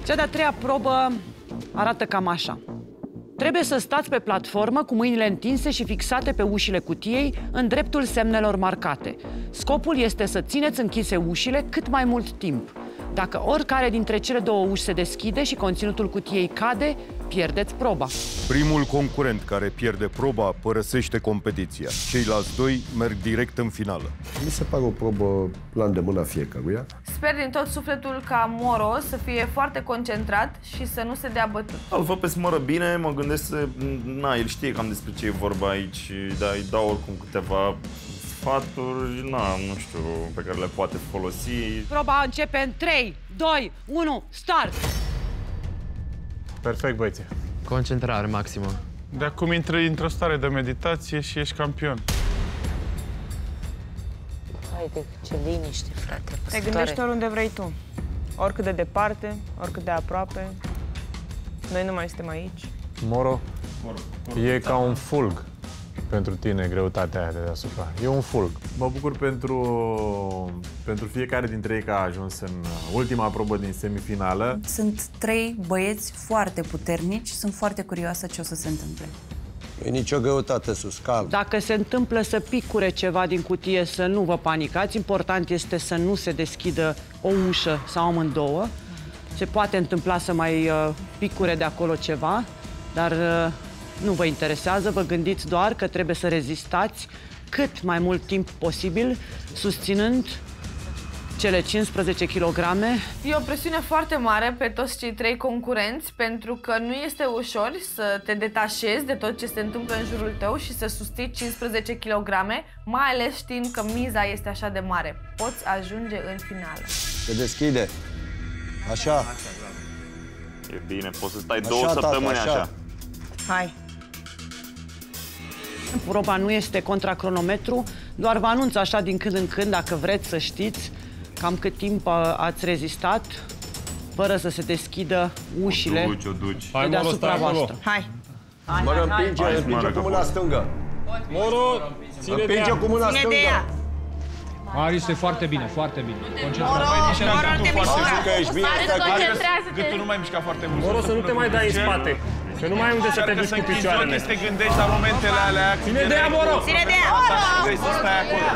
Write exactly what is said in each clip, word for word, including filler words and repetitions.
Cea de-a treia probă arată cam așa. Trebuie să stați pe platformă cu mâinile întinse și fixate pe ușile cutiei în dreptul semnelor marcate. Scopul este să țineți închise ușile cât mai mult timp. Dacă oricare dintre cele două uși se deschide și conținutul cutiei cade, pierdeți proba. Primul concurent care pierde proba părăsește competiția. Ceilalți doi merg direct în finală. Mi se pare o probă la îndemâna fiecăruia. Sper din tot sufletul ca Moro să fie foarte concentrat și să nu se dea bătut. Îl văd pe Smără bine, mă gândesc să... Na, el știe cam despre ce e vorba aici, dar îi dau oricum câteva sfaturi, na, nu știu, pe care le poate folosi. Proba începe în trei, doi, unu, start! Perfect, băieți. Concentrare maximă. De acum intri într-o stare de meditație și ești campion. Haide, ce liniște, frate. Te gândești oriunde vrei tu. Oricât de departe, oricât de aproape. Noi nu mai suntem aici. Moro, Moro, Moro e ca un fulg pentru tine, greutatea aia de deasupra. E un fulg. Mă bucur pentru, pentru fiecare dintre ei că a ajuns în ultima probă din semifinală. Sunt trei băieți foarte puternici, sunt foarte curioasă ce o să se întâmple. E nicio greutate sus, calm. Dacă se întâmplă să picure ceva din cutie, să nu vă panicați. Important este să nu se deschidă o ușă sau amândouă. Se poate întâmpla să mai uh, picure de acolo ceva, dar uh, nu vă interesează. Vă gândiți doar că trebuie să rezistați cât mai mult timp posibil, susținând cele cincisprezece kilograme. E o presiune foarte mare pe toți cei trei concurenți, pentru că nu este ușor să te detașezi de tot ce se întâmplă în jurul tău și să susții cincisprezece kilograme, mai ales știind că miza este așa de mare. Poți ajunge în finală. Se deschide. Așa. E bine, poți să stai așa, două săptămâni tata, așa. așa. Hai. Proba nu este contra cronometru, doar vă anunț așa din când în când, dacă vreți să știți cam cât timp ați rezistat, fără să se deschidă ușile o duci, o duci. de deasupra voastră. Hai. Mă împinge, împinge cu mâna stângă. Moro, ține de Împinge cu mâna Ține stângă. de ea. Marius, e foarte bine, foarte bine. Moro, Moro, te mișca. Că ești bine, stai cu Că tu nu mai mișca foarte mult. Moro, să nu te mai dai în spate. Că nu mai ai unde să te duci cu picioarele. Să te gândești la momentele alea. Ține de ea, Moro! Ține de ea. Vrei să stai acolo.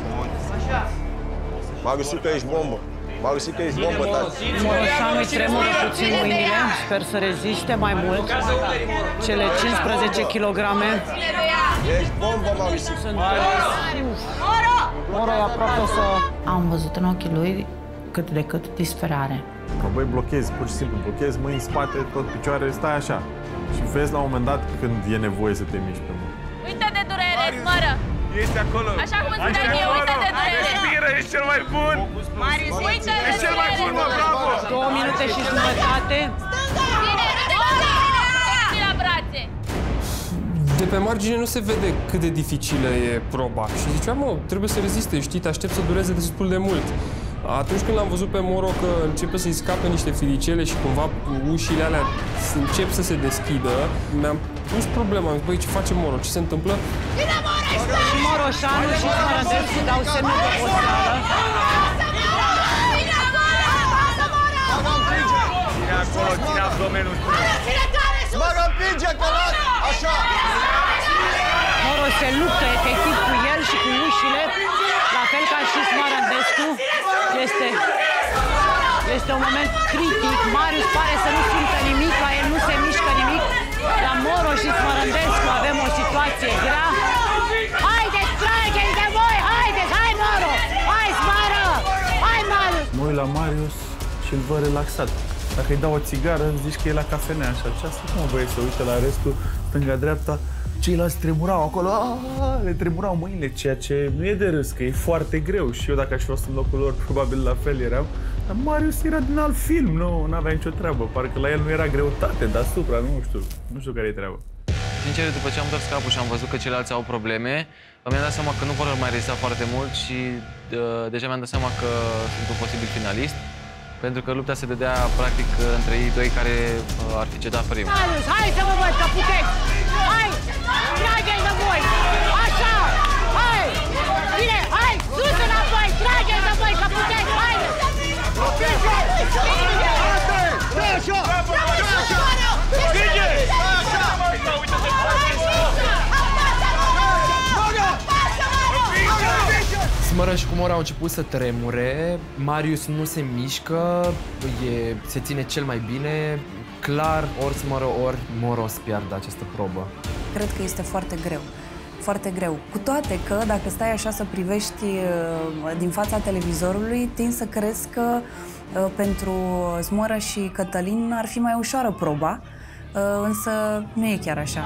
Mariusică, ești bombă. Mariusică, ești bombă, tati. Moroșanul tremură puțin mâinile, sper să reziste mai mult. Cele cincisprezece kilograme Ești bombă, Mariusică. sunt... Moro e aproape să... Am văzut în ochii lui cât de cât disperare. Că băi, blochezi, pur și simplu, blochezi mâini în spate, tot picioarele, stai așa. Și vezi la un moment dat când e nevoie să te miști pe mână. Uită de durere, Smără! Ești acolo. Așa cum îți ziceam eu, uită de durere! Respiră, ești cel mai bun! Marius, uită de Ești cel mai bun, mă, bravo! Două minute și jumătate. Bine, bine la brațe! De pe margine nu se vede cât de dificilă e proba. Și ziceam, mă, trebuie să reziste, știi, te aștept să dureze destul de mult. Atunci când l-am văzut pe Moro că începe să-i scape niște filicele și cumva ușile alea încep să se deschidă, mi-am pus problema. Am zis, băi, ce face Moro? Ce se întâmplă? Și Moroșanu și Smărădescu dau semnul de posteală. Ține acolo, ține abdomenul. Smără, împinge, că las! Așa! Moro se luptă efectiv cu el și cu ușile, la fel ca și Smărădescu. Este, este un moment critic. Marius pare să nu simtă nimic, la el nu se mișcă nimic. La Moro și Smărădescu avem o situație grea. Haideți, trageți de voi! Haideți, hai Moro! Hai Smară! Hai Marius! Mă uit la Marius și îl văd relaxat. Dacă îi dau o țigară, zici că e la cafenea și aceasta, mă, băie, să uită la restul, stânga-dreapta. Ceilalți tremurau acolo, aaa, le tremurau mâinile, ceea ce nu e de râs, că e foarte greu. Și eu, dacă aș fi fost în locul lor, probabil la fel eram. Dar Marius era din alt film, nu avea nicio treabă. Parcă la el nu era greutate deasupra, nu știu, nu știu care e treaba. Sincer, după ce am dat capul și am văzut că ceilalți au probleme, mi-am dat seama că nu vor mai rezista foarte mult și uh, deja mi-am dat seama că sunt un posibil finalist. Pentru că lupta se dădea, practic, între ei doi care uh, ar fi cedat primul. Marius, hai să vă văd că puteți! Hai! Trageți de voi! Așa! Hai! Bine, hai! Sus înapoi! Trageți de voi că puteți! Hai! Smara și cu Moro au început să tremure, Marius nu se mișcă, e, se ține cel mai bine, clar, ori Smara, ori Moro o să piardă această probă. Cred că este foarte greu, foarte greu. Cu toate că, dacă stai așa să privești din fața televizorului, tind să crezi că pentru Smora și Cătălin ar fi mai ușoară proba, însă nu e chiar așa.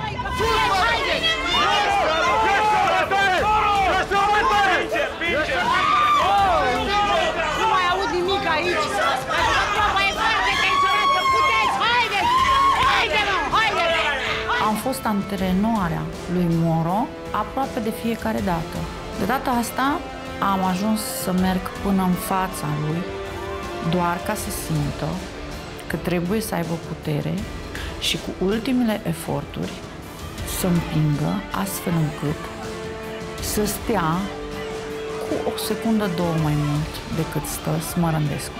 Nu mai aud nimic aici. Proba e foarte tensionată. Puteți, haideți! Haide, mă, haide! Am fost antrenoarea lui Moro aproape de fiecare dată. De data asta am ajuns să merg până în fața lui, doar ca să simtă că trebuie să aibă putere și cu ultimele eforturi să împingă astfel încât să stea cu o secundă, două mai mult decât stă Smărândescu.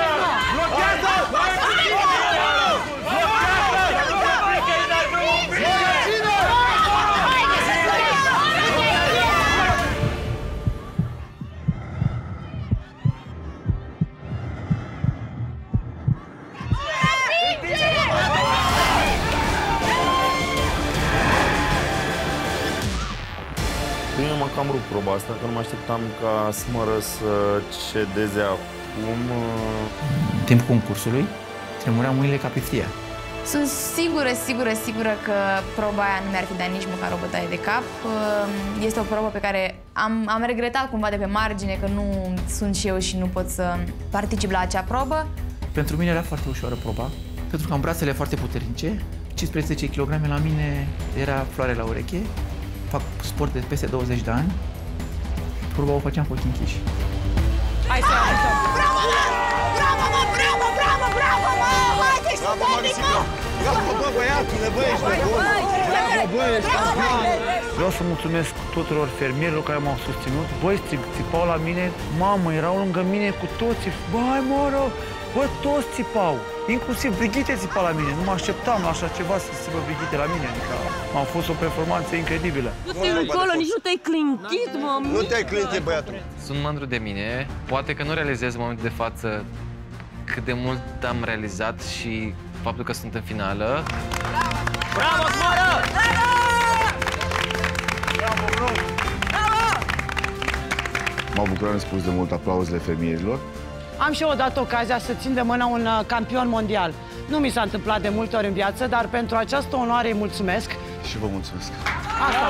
Eu m-am cam rupt proba asta, că nu mă așteptam ca Smără să cedeze acum. În timpul concursului, tremureau mâinile ca pe fia. Sunt sigură, sigură, sigură că proba aia nu mi-ar fi dat nici măcar o bătaie de cap. Este o probă pe care am, am regretat cumva de pe margine că nu sunt și eu și nu pot să particip la acea probă. Pentru mine era foarte ușoară proba, pentru că am brațele foarte puternice, cincisprezece kilograme la mine era floare la ureche. Fac sport de peste douăzeci de ani, proba o făceam cu ochii închiși. Hai să ajutăm! Bravo, mă! Bravo, mă! Bravo, bravo, bravo, mă! Haideți, puternic, mă! Bravo, bă, băiatule, bă, ești nebun! Bravo, bă, ești nebun! Vreau să mulțumesc tuturor fermierilor care m-au susținut. Băi, țipau la mine, mamă, erau lângă mine cu toții. Băi, Moro, bă, toți țipau. Inclusiv Brigitte țipa la mine. Nu mă așteptam la așa ceva să țipă Brigitte la mine. Adică a fost o performanță incredibilă. Du-te încolo, nici nu te-ai clintit, mă. Nu te-ai clintit, băiatul. Sunt mândru de mine. Poate că nu realizez în momentul de față cât de mult am realizat și faptul că sunt în finală. Bravo, Smara! Bravo! Bravo, bro! Bravo! M-au bucurat nespus de mult aplauzele fermierilor. Am și eu odată ocazia să țin de mână un campion mondial. Nu mi s-a întâmplat de multe ori în viață, dar pentru această onoare îi mulțumesc. Și vă mulțumesc. Asta.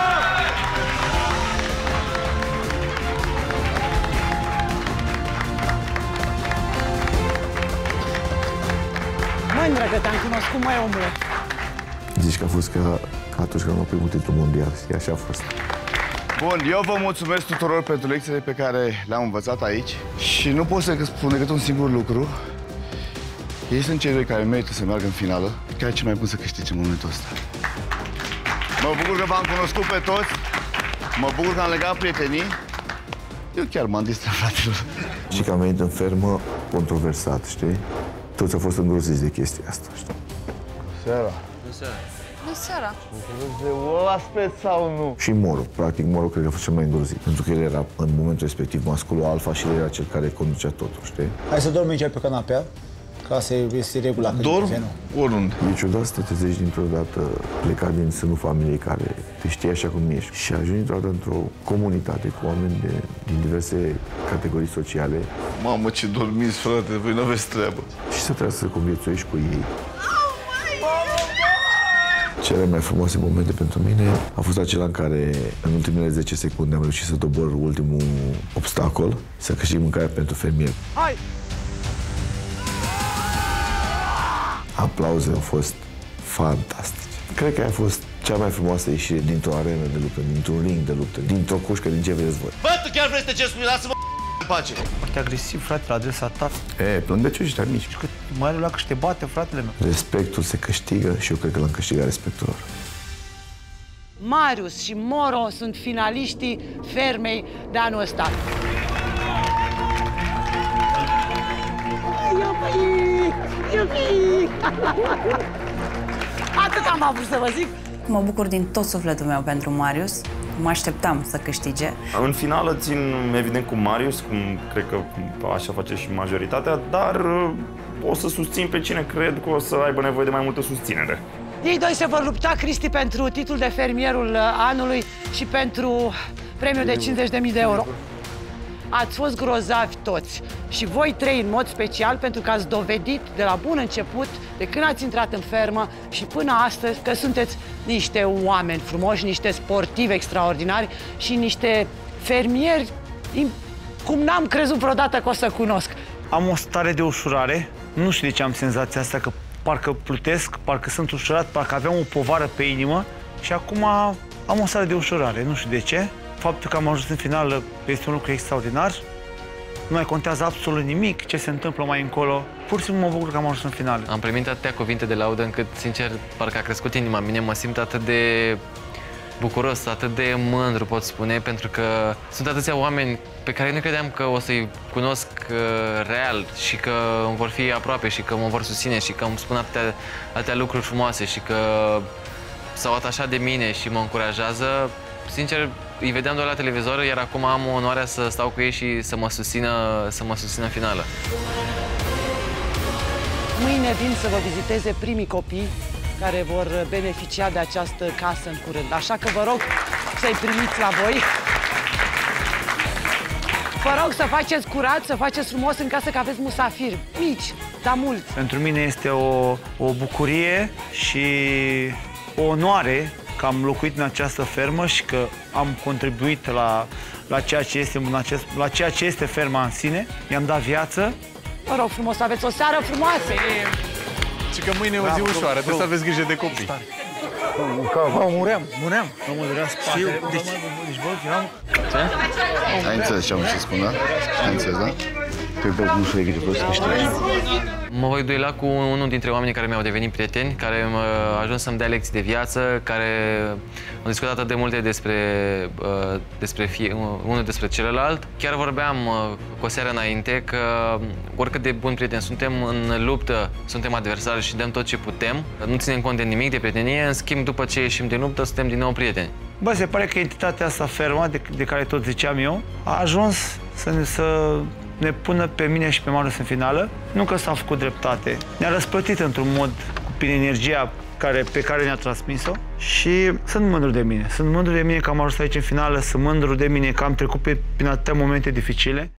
Mândră că te-am cunoscut, măi, omule. Zici că a fost ca, ca atunci când am luat primul titlu mondial. Și așa a fost. Bun, eu vă mulțumesc tuturor pentru lecțiile pe care le-am învățat aici. Și nu pot să spun decât un singur lucru. Ei sunt cei doi care merită să meargă în finală. Care e cel mai bun să câștige în momentul ăsta. Mă bucur că v-am cunoscut pe toți. Mă bucur că am legat prietenii. Eu chiar m-am distrat, fratelor. Și că am venit în fermă controversat, știi? Toți au fost îngroziți de chestia asta, știi? Seara. Bună seara! De oaspet sau nu? Și Moro, practic Moro cred că a fost cel mai îngrozit. Pentru că el era în momentul respectiv masculul alfa și el era cel care conducea totul, știi? Hai să dormi aici pe canapea, ca să este regula. Dorm oriunde. E ciudat să te trezești dintr-o dată plecat din sânul familiei care te știe așa cum ești și ajungi dintr-o dată într-o comunitate cu oameni de, din diverse categorii sociale. Mamă, ce dormiți, frate, voi nu aveți treabă. Și să trebuie să conviețuiești cu ei. Cele mai frumoase momente pentru mine a fost acela în care, în ultimele zece secunde, am reușit să dobor ultimul obstacol, să câștig mâncarea pentru fermier. Hai! Aplauzele au fost fantastice. Cred că a fost cea mai frumoasă ieșire dintr-o arenă de luptă, dintr-un ring de luptă, dintr-o cușcă, din ce vreți voi. Bă, tu chiar vrei să te ceri, lasă-mă în pace. Foarte agresiv, frate, la adresa ta. E, plâng de ce ăștia mici. Că mai ales la că te bate, fratele meu. Respectul se câștigă și eu cred că l-am câștigat respectul lor. Marius și Moro sunt finaliștii fermei de anul ăsta. Atât am avut să vă zic. Mă bucur din tot sufletul meu pentru Marius. Mă așteptam să câștige. În finală țin, evident, cu Marius, cum cred că așa face și majoritatea, dar o să susțin pe cine cred că o să aibă nevoie de mai multă susținere. Ei doi se vor lupta, Cristi, pentru titlul de fermierul anului și pentru premiul de cincizeci de mii de euro. Ați fost grozavi toți și voi trei în mod special pentru că ați dovedit de la bun început, de când ați intrat în fermă și până astăzi, că sunteți niște oameni frumoși, niște sportivi extraordinari și niște fermieri cum n-am crezut vreodată că o să cunosc. Am o stare de ușurare, nu știu de ce am senzația asta, că parcă plutesc, parcă sunt ușurat, parcă aveam o povară pe inimă și acum am o stare de ușurare, nu știu de ce. Faptul că am ajuns în finală este un lucru extraordinar. Nu mai contează absolut nimic ce se întâmplă mai încolo. Pur și simplu mă bucur că am ajuns în finală. Am primit atâtea cuvinte de laudă încât, sincer, parcă a crescut inima mine. Mă simt atât de bucuros, atât de mândru, pot spune, pentru că sunt atâția oameni pe care nu credeam că o să-i cunosc uh, real și că îmi vor fi aproape și că mă vor susține și că îmi spun atâtea, atâtea lucruri frumoase și că s-au atașat de mine și mă încurajează. Sincer, îi vedeam doar la televizor, iar acum am onoarea să stau cu ei și să mă susțină, să mă susțină în finală. Mâine vin să vă viziteze primii copii care vor beneficia de această casă în curând. Așa că vă rog să-i primiți la voi. Vă rog să faceți curat, să faceți frumos în casă, că aveți musafiri mici, dar mulți. Pentru mine este o, o bucurie și o onoare că am locuit în această fermă și că am contribuit la, la, ceea, ce este, în acest, la ceea ce este ferma în sine. I-am dat viață. Vă rog frumos, să aveți o seară frumoasă! Și că mâine e o zi ușoară, trebuie să aveți grijă de copii. Mă, muream, muream. Mă durea spatele. Deci, deci, bă, eram... Ce? Ai înțeles ce am să spun, da? Ai înțeles, da? Tu nu știu de câte vreau să câștigi. Mă voi duela cu unul dintre oamenii care mi-au devenit prieteni, care a ajuns să-mi dea lecții de viață, care au discutat atât de multe despre, uh, despre fie, unul despre celălalt. Chiar vorbeam uh, cu o seară înainte că oricât de buni prieteni suntem, în luptă suntem adversari și dăm tot ce putem. Nu ținem cont de nimic, de prietenie, în schimb, după ce ieșim din luptă, suntem din nou prieteni. Bă, se pare că entitatea asta fermă, de, de care tot ziceam eu, a ajuns să ne, să ne pună pe mine și pe Marius în finală. Nu că s-a făcut dreptate. Ne-a răsplătit într-un mod prin energia care, pe care ne-a transmis-o și sunt mândru de mine. Sunt mândru de mine că am ajuns aici în finală, sunt mândru de mine că am trecut pe, prin atâtea momente dificile.